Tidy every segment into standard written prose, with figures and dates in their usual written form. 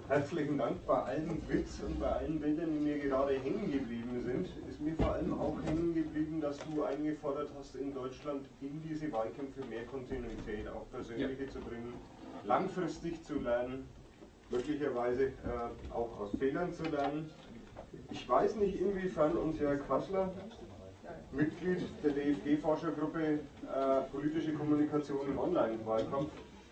Herzlichen Dank. Bei allen Witz und bei allen Bildern, die mir gerade hängen geblieben sind, ist mir vor allem auch hängen geblieben, dass du eingefordert hast, in Deutschland in diese Wahlkämpfe mehr Kontinuität, auch persönliche zu bringen, langfristig zu lernen, möglicherweise auch aus Fehlern zu lernen. Ich weiß nicht, inwiefern uns Jörg Hassler, Mitglied der DFG-Forschergruppe politische Kommunikation im Online-Wahlkampf,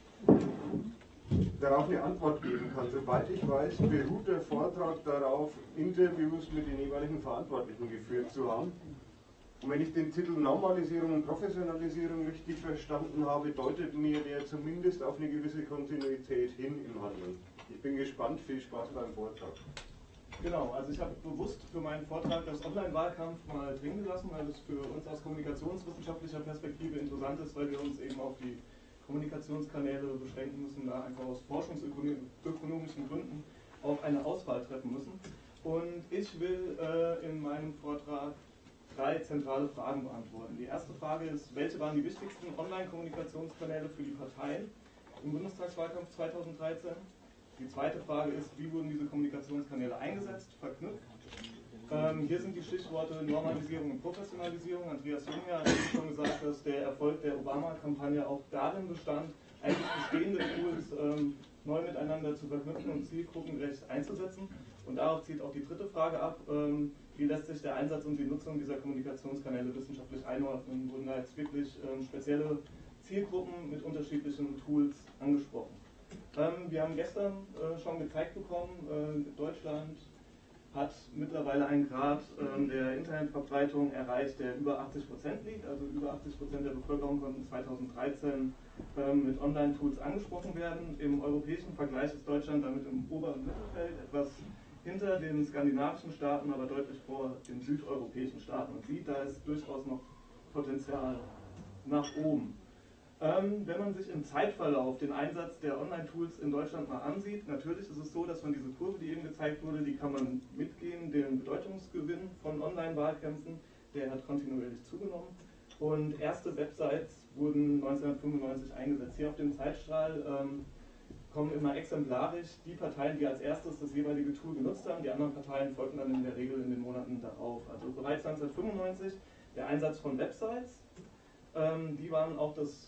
darauf eine Antwort geben kann. Soweit ich weiß, beruht der Vortrag darauf, Interviews mit den jeweiligen Verantwortlichen geführt zu haben. Und wenn ich den Titel Normalisierung und Professionalisierung richtig verstanden habe, deutet mir der zumindest auf eine gewisse Kontinuität hin im Handeln. Ich bin gespannt, viel Spaß beim Vortrag. Genau, also ich habe bewusst für meinen Vortrag das Online-Wahlkampf mal drin gelassen, weil es für uns aus kommunikationswissenschaftlicher Perspektive interessant ist, weil wir uns eben auf die Kommunikationskanäle beschränken müssen, da einfach aus forschungsökonomischen Gründen auch eine Auswahl treffen müssen. Und ich will in meinem Vortrag 3 zentrale Fragen beantworten. Die erste Frage ist, welche waren die wichtigsten Online-Kommunikationskanäle für die Parteien im Bundestagswahlkampf 2013? Die zweite Frage ist, wie wurden diese Kommunikationskanäle eingesetzt, verknüpft? Hier sind die Stichworte Normalisierung und Professionalisierung. Andreas Junge hat schon gesagt, dass der Erfolg der Obama-Kampagne auch darin bestand, eigentlich bestehende Tools neu miteinander zu verknüpfen und zielgruppengerecht einzusetzen. Und darauf zielt auch die dritte Frage ab, wie lässt sich der Einsatz und die Nutzung dieser Kommunikationskanäle wissenschaftlich einordnen? Wurden da jetzt wirklich spezielle Zielgruppen mit unterschiedlichen Tools angesprochen? Wir haben gestern schon gezeigt bekommen, Deutschland hat mittlerweile einen Grad der Internetverbreitung erreicht, der über 80% liegt. Also über 80% der Bevölkerung konnten 2013 mit Online-Tools angesprochen werden. Im europäischen Vergleich ist Deutschland damit im oberen Mittelfeld, etwas hinter den skandinavischen Staaten, aber deutlich vor den südeuropäischen Staaten. Man sieht, da ist durchaus noch Potenzial nach oben. Wenn man sich im Zeitverlauf den Einsatz der Online-Tools in Deutschland mal ansieht, natürlich ist es so, dass man diese Kurve, die eben gezeigt wurde, die kann man mitgehen, den Bedeutungsgewinn von Online-Wahlkämpfen, der hat kontinuierlich zugenommen. Und erste Websites wurden 1995 eingesetzt. Hier auf dem Zeitstrahl kommen immer exemplarisch die Parteien, die als erstes das jeweilige Tool genutzt haben. Die anderen Parteien folgten dann in der Regel in den Monaten darauf. Also bereits 1995 der Einsatz von Websites. Die waren auch das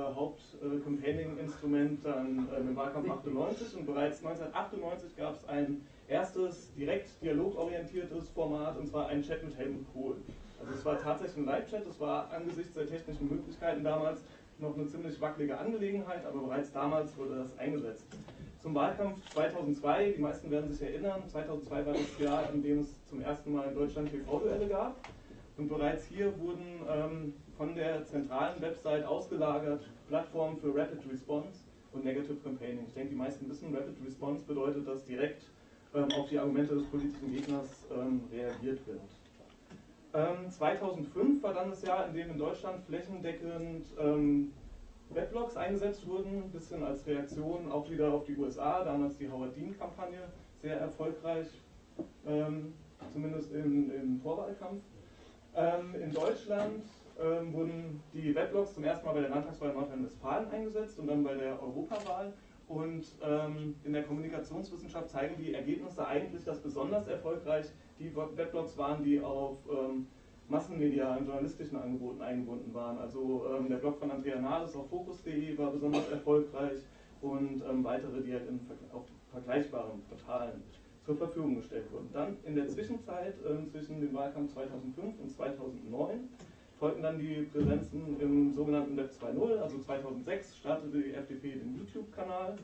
Haupt-Campaigning-Instrument dann im Wahlkampf 98 und bereits 1998 gab es ein erstes direkt dialogorientiertes Format, und zwar einen Chat mit Helmut Kohl. Also es war tatsächlich ein Live-Chat, es war angesichts der technischen Möglichkeiten damals noch eine ziemlich wackelige Angelegenheit, aber bereits damals wurde das eingesetzt. Zum Wahlkampf 2002, die meisten werden sich erinnern, 2002 war das Jahr, in dem es zum ersten Mal in Deutschland TV-Duelle gab. Und bereits hier wurden von der zentralen Website ausgelagert Plattformen für Rapid Response und Negative Campaigning. Ich denke, die meisten wissen, Rapid Response bedeutet, dass direkt auf die Argumente des politischen Gegners reagiert wird. 2005 war dann das Jahr, in dem in Deutschland flächendeckend Weblogs eingesetzt wurden, ein bisschen als Reaktion auch wieder auf die USA, damals die Howard Dean-Kampagne, sehr erfolgreich, zumindest im Vorwahlkampf. In Deutschland wurden die Weblogs zum ersten Mal bei der Landtagswahl in Nordrhein-Westfalen eingesetzt und dann bei der Europawahl. Und in der Kommunikationswissenschaft zeigen die Ergebnisse eigentlich, dass besonders erfolgreich die Weblogs waren, die auf massenmedialen, journalistischen Angeboten eingebunden waren. Also der Blog von Andrea Nahles auf focus.de war besonders erfolgreich und weitere, die halt auf vergleichbaren Portalen zur Verfügung gestellt wurden. Dann in der Zwischenzeit, zwischen dem Wahlkampf 2005 und 2009, folgten dann die Präsenzen im sogenannten Web 2.0, also 2006 startete die FDP den YouTube-Kanal,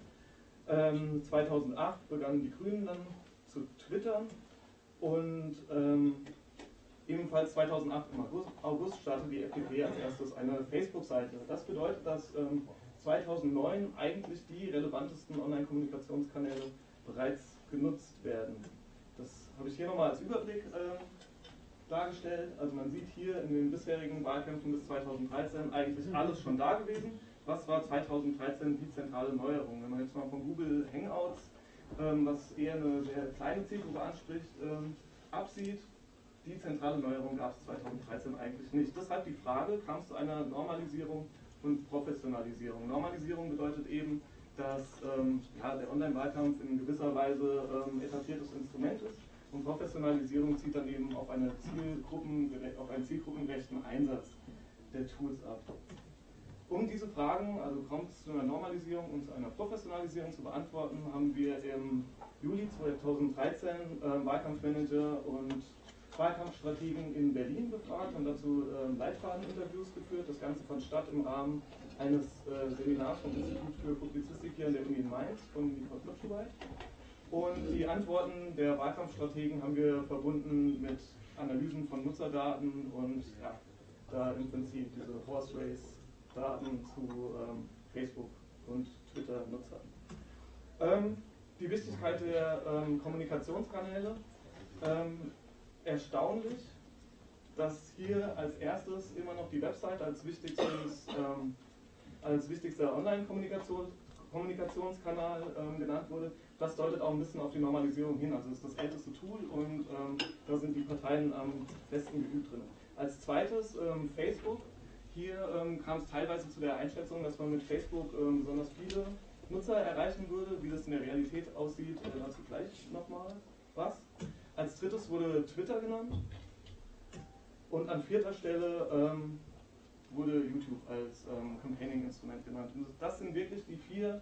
2008 begannen die Grünen dann zu twittern und ebenfalls 2008 im August startete die FDP als erstes eine Facebook-Seite. Das bedeutet, dass 2009 eigentlich die relevantesten Online-Kommunikationskanäle bereits genutzt werden. Das habe ich hier nochmal als Überblick dargestellt. Also man sieht hier in den bisherigen Wahlkämpfen bis 2013 eigentlich alles schon da gewesen. Was war 2013 die zentrale Neuerung? Wenn man jetzt mal von Google Hangouts, was eher eine sehr kleine Zielgruppe anspricht, absieht, die zentrale Neuerung gab es 2013 eigentlich nicht. Deshalb die Frage, kam es zu einer Normalisierung und Professionalisierung? Normalisierung bedeutet eben, dass ja, der Online-Wahlkampf in gewisser Weise etabliertes Instrument ist und Professionalisierung zieht dann eben auf einen zielgruppengerechten Einsatz der Tools ab. Um diese Fragen, also kommt es zu einer Normalisierung und zu einer Professionalisierung zu beantworten, haben wir im Juli 2013 Wahlkampfmanager und Wahlkampfstrategen in Berlin befragt und dazu Leitfadeninterviews geführt. Das Ganze fand statt im Rahmen eines Seminars vom Institut für Publizistik hier an der Uni in Mainz von Nicole Klopscheweit. Und die Antworten der Wahlkampfstrategen haben wir verbunden mit Analysen von Nutzerdaten und ja, da im Prinzip diese Horse Race Daten zu Facebook und Twitter-Nutzern. Die Wichtigkeit der Kommunikationskanäle. Erstaunlich, dass hier als erstes immer noch die Website als wichtigster Online-Kommunikationskanal genannt wurde. Das deutet auch ein bisschen auf die Normalisierung hin. Also es ist das älteste Tool und da sind die Parteien am besten geübt drin. Als zweites Facebook. Hier kam es teilweise zu der Einschätzung, dass man mit Facebook besonders viele Nutzer erreichen würde. Wie das in der Realität aussieht, dazu gleich nochmal was. Als drittes wurde Twitter genannt und an vierter Stelle wurde YouTube als Campaigning-Instrument genannt. Und das sind wirklich die 4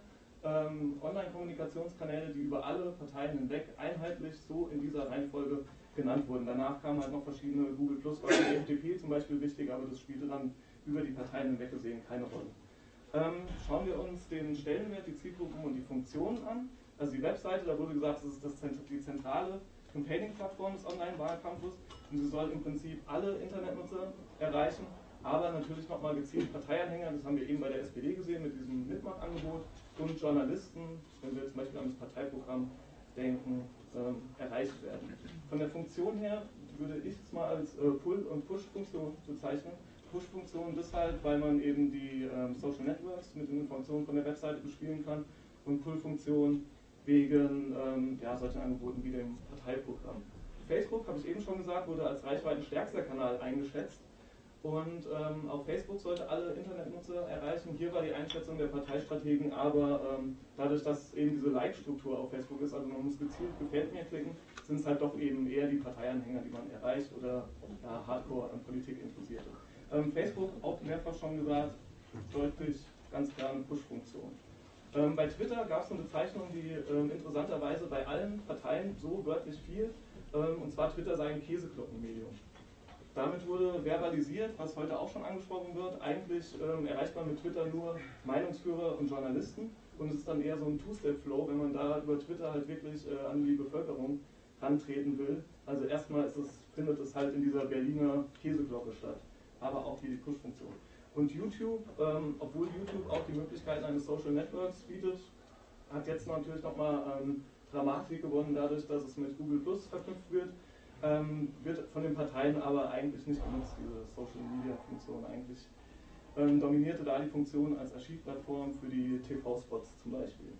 Online-Kommunikationskanäle, die über alle Parteien hinweg einheitlich so in dieser Reihenfolge genannt wurden. Danach kamen halt noch verschiedene Google Plus, war die FDP zum Beispiel wichtig, aber das spielte dann über die Parteien hinweg gesehen keine Rolle. Schauen wir uns den Stellenwert, die Zielgruppen und die Funktionen an. Also die Webseite, da wurde gesagt, das ist die zentrale Campaigning-Plattform des Online-Wahlkampfes und sie soll im Prinzip alle Internetnutzer erreichen, aber natürlich nochmal gezielt Parteianhänger, das haben wir eben bei der SPD gesehen mit diesem Mitmachangebot, und Journalisten, wenn wir zum Beispiel an das Parteiprogramm denken, erreicht werden. Von der Funktion her würde ich es mal als Pull- und Push-Funktion bezeichnen. Push-Funktion deshalb, weil man eben die Social Networks mit den Informationen von der Webseite bespielen kann, und Pull-Funktion wegen ja, solchen Angeboten wie dem Parteiprogramm. Facebook, habe ich eben schon gesagt, wurde als reichweitenstärkster Kanal eingeschätzt und auf Facebook sollte alle Internetnutzer erreichen. Hier war die Einschätzung der Parteistrategen, aber dadurch, dass eben diese Like-Struktur auf Facebook ist, also man muss gezielt Gefällt mir klicken, sind es halt doch eben eher die Parteianhänger, die man erreicht oder ja, Hardcore an Politik interessierte. Facebook, auch mehrfach schon gesagt, deutlich ganz klar eine Push-Funktion. Bei Twitter gab es eine Bezeichnung, die interessanterweise bei allen Parteien so wörtlich fiel, und zwar Twitter sei ein Käseglockenmedium. Damit wurde verbalisiert, was heute auch schon angesprochen wird, eigentlich erreicht man mit Twitter nur Meinungsführer und Journalisten und es ist dann eher so ein Two-Step-Flow, wenn man da über Twitter halt wirklich an die Bevölkerung rantreten will. Also erstmal findet es halt in dieser Berliner Käseglocke statt, aber auch hier die Push-Funktion. Und YouTube, obwohl YouTube auch die Möglichkeiten eines Social Networks bietet, hat jetzt natürlich nochmal Dramatik gewonnen, dadurch, dass es mit Google Plus verknüpft wird. Wird von den Parteien aber eigentlich nicht genutzt, diese Social Media Funktion. Eigentlich dominierte da die Funktion als Archivplattform für die TV-Spots zum Beispiel.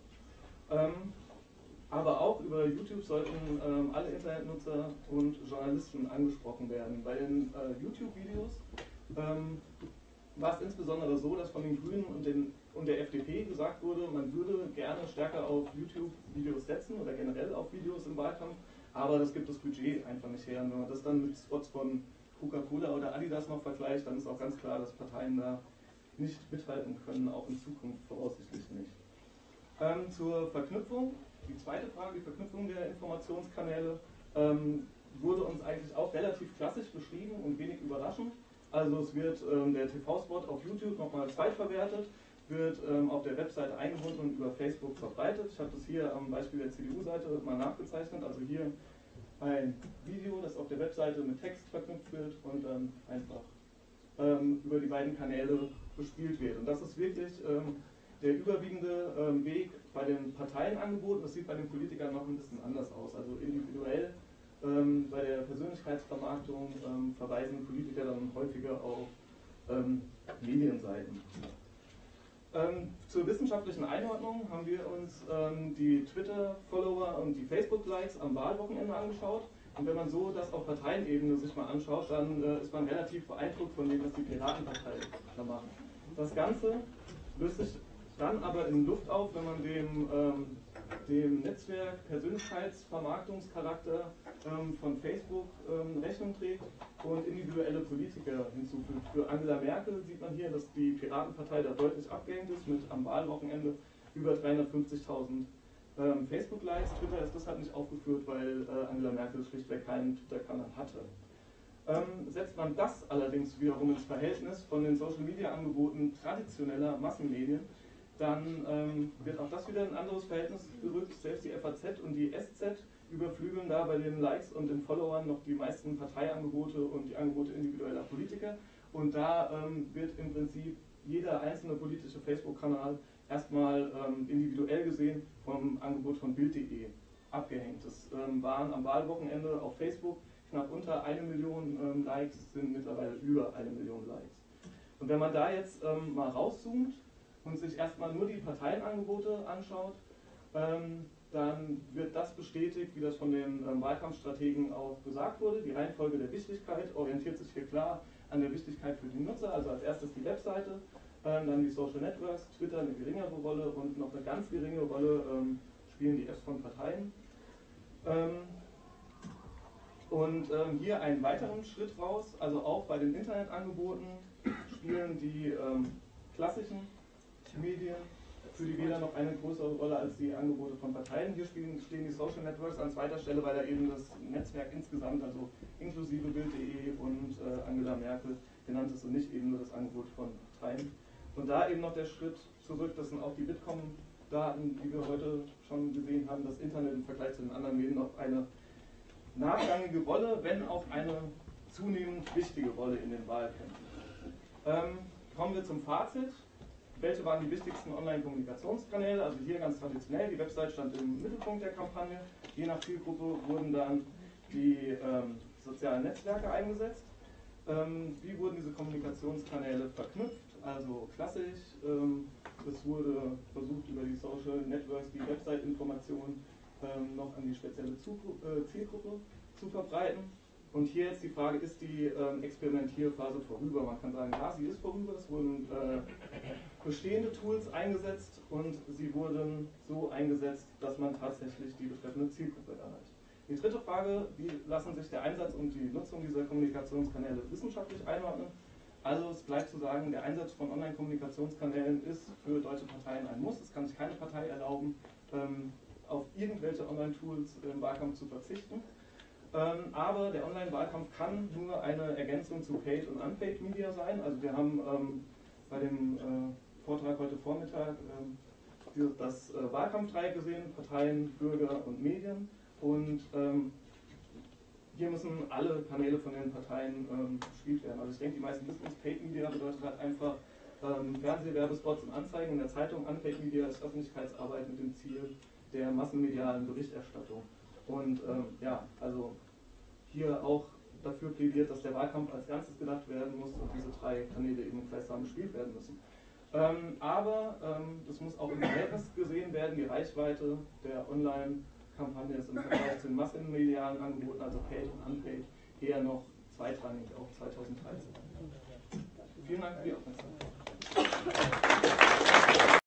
Aber auch über YouTube sollten alle Internetnutzer und Journalisten angesprochen werden. Bei den YouTube-Videos war es insbesondere so, dass von den Grünen und der FDP gesagt wurde, man würde gerne stärker auf YouTube-Videos setzen oder generell auf Videos im Wahlkampf, aber das gibt das Budget einfach nicht her. Und wenn man das dann mit Spots von Coca-Cola oder Adidas noch vergleicht, dann ist auch ganz klar, dass Parteien da nicht mithalten können, auch in Zukunft voraussichtlich nicht. Zur Verknüpfung, die zweite Frage, die Verknüpfung der Informationskanäle, wurde uns eigentlich auch relativ klassisch beschrieben und wenig überraschend. Also es wird der TV-Spot auf YouTube nochmal zweitverwertet, wird auf der Webseite eingebunden und über Facebook verbreitet. Ich habe das hier am Beispiel der CDU-Seite mal nachgezeichnet. Also hier ein Video, das auf der Webseite mit Text verknüpft wird und dann einfach über die beiden Kanäle bespielt wird. Und das ist wirklich der überwiegende Weg bei den Parteienangeboten. Das sieht bei den Politikern noch ein bisschen anders aus. Also individuell bei der Persönlichkeitsvermarktung verweisen Politiker dann häufiger auf Medienseiten. Zur wissenschaftlichen Einordnung haben wir uns die Twitter-Follower und die Facebook-Likes am Wahlwochenende angeschaut. Und wenn man so das auf Parteienebene sich mal anschaut, dann ist man relativ beeindruckt von dem, was die Piratenpartei da macht. Das Ganze löst sich dann aber in Luft auf, wenn man dem Netzwerk Persönlichkeitsvermarktungscharakter von Facebook Rechnung trägt und individuelle Politiker hinzufügt. Für Angela Merkel sieht man hier, dass die Piratenpartei da deutlich abgehängt ist, mit am Wahlwochenende über 350.000 Facebook-Likes. Twitter ist deshalb nicht aufgeführt, weil Angela Merkel schlichtweg keinen Twitter-Kanal hatte. Setzt man das allerdings wiederum ins Verhältnis von den Social-Media-Angeboten traditioneller Massenmedien, dann wird auch das wieder in ein anderes Verhältnis gerückt. Selbst die FAZ und die SZ überflügeln da bei den Likes und den Followern noch die meisten Parteiangebote und die Angebote individueller Politiker. Und da wird im Prinzip jeder einzelne politische Facebook-Kanal erstmal individuell gesehen vom Angebot von Bild.de abgehängt. Das waren am Wahlwochenende auf Facebook knapp unter 1 Million Likes, sind mittlerweile über 1 Million Likes. Und wenn man da jetzt mal rauszoomt und sich erstmal nur die Parteienangebote anschaut, dann wird das bestätigt, wie das von den Wahlkampfstrategen auch gesagt wurde. Die Reihenfolge der Wichtigkeit orientiert sich hier klar an der Wichtigkeit für die Nutzer, also als erstes die Webseite, dann die Social Networks, Twitter eine geringere Rolle und noch eine ganz geringe Rolle spielen die Apps von Parteien. Hier einen weiteren Schritt raus, also auch bei den Internetangeboten spielen die klassischen Medien für die Wähler noch eine größere Rolle als die Angebote von Parteien. Hier stehen die Social Networks an zweiter Stelle, weil da eben das Netzwerk insgesamt, also inklusive Bild.de und Angela Merkel genannt ist und nicht eben nur das Angebot von Parteien. Und da eben noch der Schritt zurück, das sind auch die Bitkom-Daten, die wir heute schon gesehen haben, das Internet im Vergleich zu den anderen Medien noch eine nachrangige Rolle, wenn auch eine zunehmend wichtige Rolle in den Wahlkämpfen. Kommen wir zum Fazit. Welche waren die wichtigsten Online-Kommunikationskanäle? Also hier ganz traditionell, die Website stand im Mittelpunkt der Kampagne. Je nach Zielgruppe wurden dann die sozialen Netzwerke eingesetzt. Wie wurden diese Kommunikationskanäle verknüpft? Also klassisch, es wurde versucht, über die Social Networks die Website-Informationen noch an die spezielle Zielgruppe zu verbreiten. Und hier jetzt die Frage, ist die Experimentierphase vorüber? Man kann sagen, ja, sie ist vorüber. Es wurden bestehende Tools eingesetzt und sie wurden so eingesetzt, dass man tatsächlich die betreffende Zielgruppe erreicht. Die dritte Frage, wie lassen sich der Einsatz und die Nutzung dieser Kommunikationskanäle wissenschaftlich einordnen? Also es bleibt zu sagen, der Einsatz von Online-Kommunikationskanälen ist für deutsche Parteien ein Muss. Es kann sich keine Partei erlauben, auf irgendwelche Online-Tools im Wahlkampf zu verzichten. Aber der Online-Wahlkampf kann nur eine Ergänzung zu Paid und Unpaid Media sein. Also wir haben bei dem Vortrag heute Vormittag das Wahlkampfdreieck gesehen, Parteien, Bürger und Medien. Und hier müssen alle Kanäle von den Parteien bespielt werden. Also ich denke, die meisten wissen es, Paid Media bedeutet halt einfach Fernsehwerbespots und Anzeigen in der Zeitung. Unpaid Media ist Öffentlichkeitsarbeit mit dem Ziel der massenmedialen Berichterstattung. Und ja, also hier auch dafür plädiert, dass der Wahlkampf als Ganzes gedacht werden muss und diese drei Kanäle eben gleichsam bespielt werden müssen. Aber das muss auch im Verhältnis gesehen werden, die Reichweite der Online-Kampagne ist im Vergleich zu den massenmedialen Angeboten, also Paid und Unpaid, eher noch zweitrangig, auch 2013. Vielen Dank für die Aufmerksamkeit.